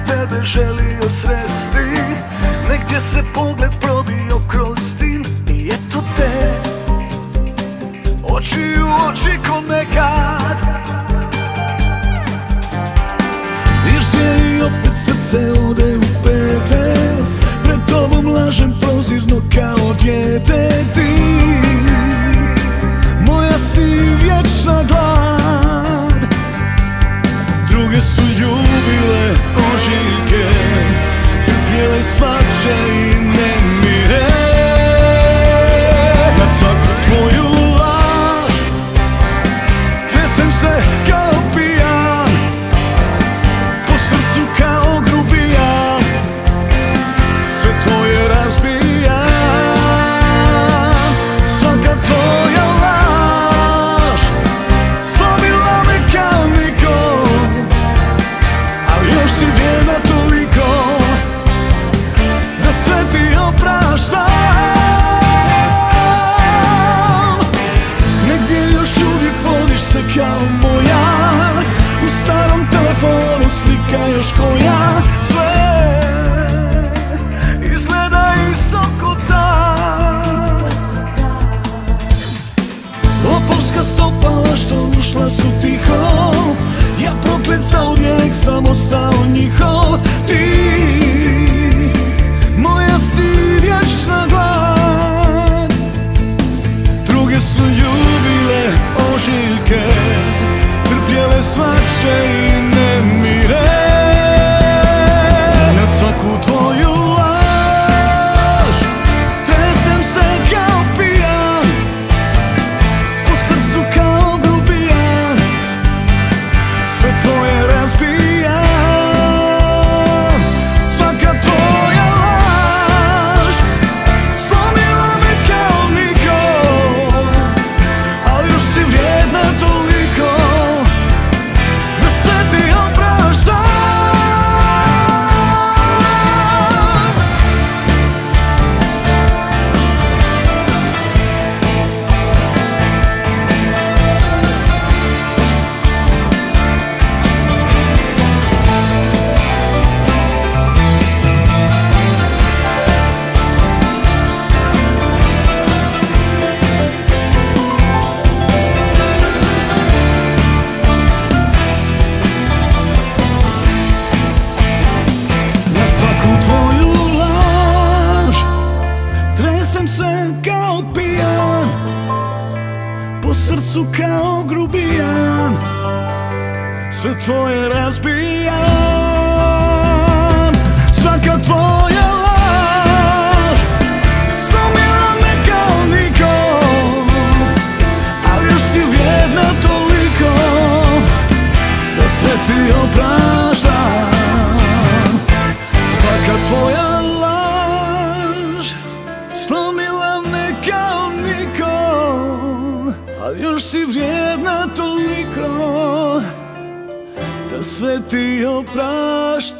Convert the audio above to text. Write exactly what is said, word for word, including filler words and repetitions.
tebe želio sresti, negdje se pogled probio kroz dim i eto te, oči u oči ko nekad. I opet srce ode u pete, pred tobom lažem prozirno kao dijete. Ti, moja si vječna glad, druge su ljubile ožiljke, trpjele svađe i nemire. Na svaku tvoju laž tresem se kao pijan, po srcu kao grubijan, sve tvoje razbijam. Svaka tvoja laž slomila me kao niko, ali još si vjerna toliko da sve ti opraštam. Negdje još uvijek vodiš se kao moja, u starom telefonu slika još koja. Sve izgleda isto ko tad. Lopovska stopala što ušla su tiho, ja proklet zauvijek samo stao njihov. Ti, moja si vječna glad, druge su ljubile ožiljke, trpjele svače i nemire. Na svaku tvoju laž tresem se kao pijan, po srcu kao grubijan, sve tvoje razbijam. Svaka tvoja laž slomila me kao niko, ali još si vrijedna toliko da sve ti opraštam. Na svaku tvoju laž tresem se kao pijan, po srcu kao grubijan, sve tvoje razbijam. Svaka tvoja laž slomila me kao niko, ali još si vrijedna toliko da sve ti opraštam. Svaka tvoja laž slomila me kao niko, ali još si vrijedna toliko da sve ti opraštam.